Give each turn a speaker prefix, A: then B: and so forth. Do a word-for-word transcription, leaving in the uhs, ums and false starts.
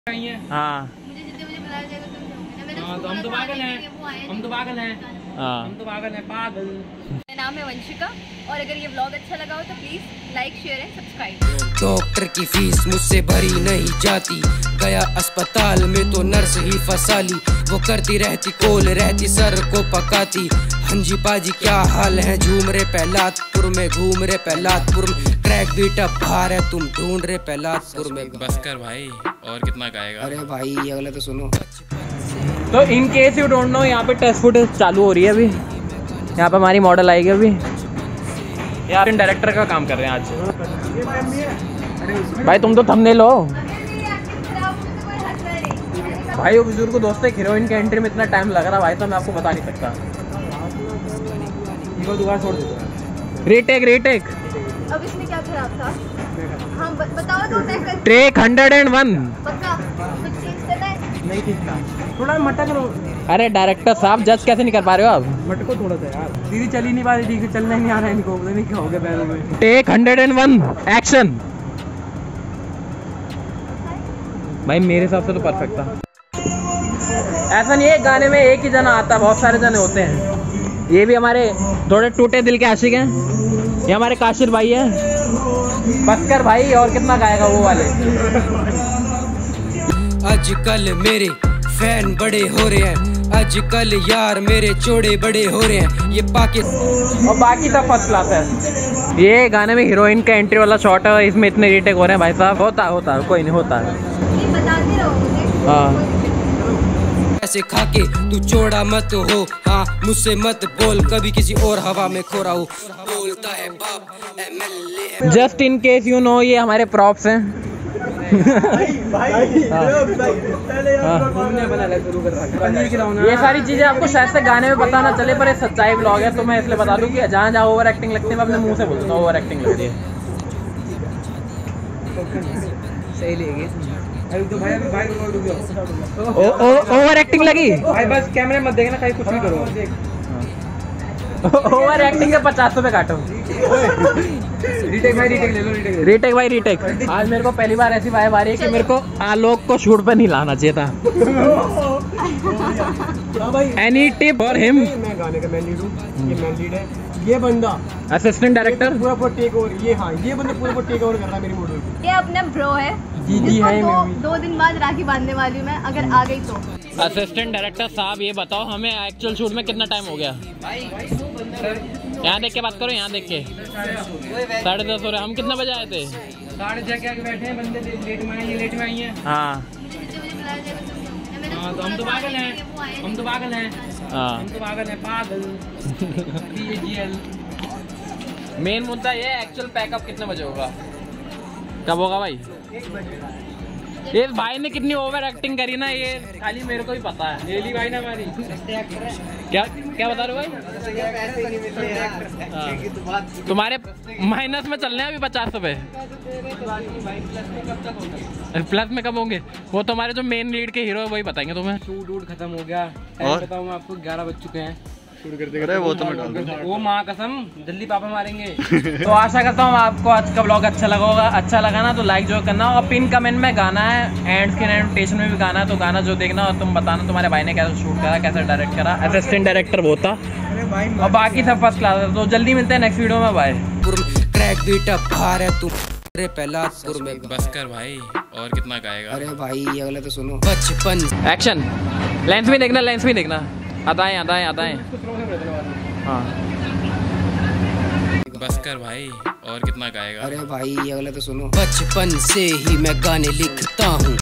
A: हाँ
B: मुझे जितने मुझे बुलाया जाएगा तुम जाओगे ना। मैंने
C: हाँ, तो हम तो पागल हैं, हम तो पागल हैं,
A: हाँ
C: हम तो पागल हैं, पागल।
B: मेरा नाम है वंशिका और अगर ये व्लॉग अच्छा लगा हो तो please like share and subscribe.
D: Doctor की फीस मुझसे भरी नहीं जाती, गया अस्पताल में तो नर्स ही फंसाली। वो करती रहती कोल रहती सर को पकाती। हंजी पाजी क्या हाल है, झूम रहे पहलादपुर में, घूम रहे पहलादपुर में। ट्रैक बीट अप बाहर है, तुम ढूंढ रहे पहलादपुर में।
A: बस कर भाई, और कितना गाएगा।
D: अरे भाई अगला तो सुनो।
A: तो in case you don't know, यहाँ पे टेस्ट फुटेज चालू हो रही है अभी। यहाँ पे हमारी मॉडल आएगी अभी। यार इन डायरेक्टर का काम कर रहे हैं आज। भाई तुम तो थंबनेल हो भाई। वो बुजुर्ग दोस्त है, हीरोइन के एंट्री में इतना टाइम लग रहा भाई, तो मैं आपको बता नहीं सकता। छोड़ देता। Retake retake.
B: अब इसमें क्या खराब था? हाँ बताओ तो।
A: Take hundred and one.
B: पक्का कुछ चीज करना है?
C: नहीं ठीक था, थोड़ा मटक लो।
A: अरे डायरेक्टर साहब जज कैसे नहीं कर पा रहे हो आप?
C: मटको थोड़ा सा यार, दीदी चल ही नहीं पा रही ठीक से, चलना ही नहीं आ रहा है इनको, पता नहीं क्या हो गया पैरों में।
A: Take hundred and one action. भाई मेरे हिसाब से तो परफेक्ट था। ऐसा नहीं है गाने में एक ही जना आता, बहुत सारे जने होते हैं। ये भी हमारे थोड़े टूटे दिल के आशिक हैं। ये हमारे काशिर भाई हैं। बसकर भाई, और कितना गाएगा वो वाले।
D: आजकल मेरे फैन बड़े हो रहे हैं, आजकल यार मेरे चोड़े बड़े हो रहे हैं। ये पाकिस्तान
A: और बाकी सब फर्स्ट क्लास है। ये गाने में हीरोइन का एंट्री वाला शॉट है, इसमें इतने रीटेक हो रहे हैं भाई साहब। होता होता कोई नहीं होता है।
B: बताते रहो मुझे।
A: हाँ
D: ऐसे खाके तू चोड़ा मत हो, हाँ मुझसे मत बोल कभी किसी और हवा में खो रहा हो। बोलता है बाप MLA.
A: Just in case you know, ये हमारे प्रॉप्स हैं। ये सारी चीजें आपको शायद से गाने में पता ना चले, पर ये सच्चाई ब्लॉग है, तो मैं इसलिए बता दूं कि जहाँ जहाँ ओवर एक्टिंग लगती है मैं अपने मुंह से बोलता हूँ ओवर एक्टिंग लग रही है।
C: सही लेगी तो भाई, अभी भाई को डूब जाओ।
A: ओ ओ ओवर एक्टिंग लगी
C: भाई, बस कैमरे मत देखना, कहीं कुछ भी करो।
A: ओवर एक्टिंग के पचास रुपए काटो।
C: रीटेक भाई, रीटेक ले लो, रीटेक ले लो।
A: रीटेक भाई रीटेक। आज मेरे को पहली बार ऐसी वाइब आ रही है कि मेरे को आलोक को शूट पे नहीं लाना चाहिए था। Any tip for him?
C: मैं गाने का मैन लीड हूँ, ये मैन लीड है। ये बंदा
A: असिस्टेंट डायरेक्टर
C: पूरा पूरा टेक ओवर, ये हाँ ये बंदा पूरा पूरा टेक ओवर कर रहा है मेरी मॉडल की।
B: ये अपना ब्रो है,
C: दीदी है
B: दो,
C: मेरी।
B: दो दिन बाद राखी बांधने वाली हूँ मैं, अगर आ गई तो।
A: असिस्टेंट डायरेक्टर साहब ये बताओ हमें एक्चुअल शूट में कितना टाइम हो गया? यहाँ देख के बात करो, यहाँ देख के। साढ़े दस हो रहे। हम कितना बजे आए थे?
C: साढ़े छह के आगे बैठे हैं बंदे, लेट में आई है, लेट में आई है।
A: हाँ
B: मुझे मुझे बुलाया जाएगा तुम जाओगे ना। मैंने
C: हाँ, तो हम तो पागल हैं, हम तो पागल हैं,
A: हाँ।
C: हम तो पागल हैं, पागल।
A: मेन मुद्दा ये एक्चुअल पैकअप कितने बजे होगा, कब होगा भाई? ये भाई ने कितनी ओवर एक्टिंग करी ना, ये खाली मेरे को ही पता है।
C: डेली भाई ना हमारी
A: क्या क्या बता रहे हो भाई? हाँ। तुम्हारे माइनस में चल रहे हैं अभी पचास रुपए। प्लस में कब होंगे? वो तुम्हारे जो मेन लीड के हीरो है वही बताएंगे तुम्हें।
C: शूट वूट खत्म हो गया
A: और
C: बताऊँ मैं आपको, ग्यारह बज चुके हैं।
A: अरे वो तो मैं डाल दूंगा।
C: वो माँ कसम जल्दी पापा मारेंगे।
A: तो आशा करता हूँ आपको आज का ब्लॉग अच्छा लगा होगा। अच्छा लगा ना तो लाइक जो करना, और पिन कमेंट में गाना है, एंड स्क्रीन एनिमेशन में भी गाना है, तो गाना जो देखना और तुम बताना तुम्हारे भाई ने कैसे शूट करा, कैसे डायरेक्ट करा। असिस्टेंट डायरेक्टर वो था, और बाकी सब फर्स्ट क्लास है। तो जल्दी मिलते हैं नेक्स्ट वीडियो में। बाय।
D: ट्रैक बीट अप बाहर है, तुम पहलादपुर में।
A: बस कर भाई, और कितना गाएगा।
D: अरे भाई अगला तो सुनो। बचपन
A: एक्शन। लेंस में देखना, लेंस में देखना। अदाएं अदाएं अदाएं। हाँ बस कर भाई, और कितना गाएगा।
D: अरे भाई अगला तो सुनो। बचपन से ही मैं गाने लिखता हूँ।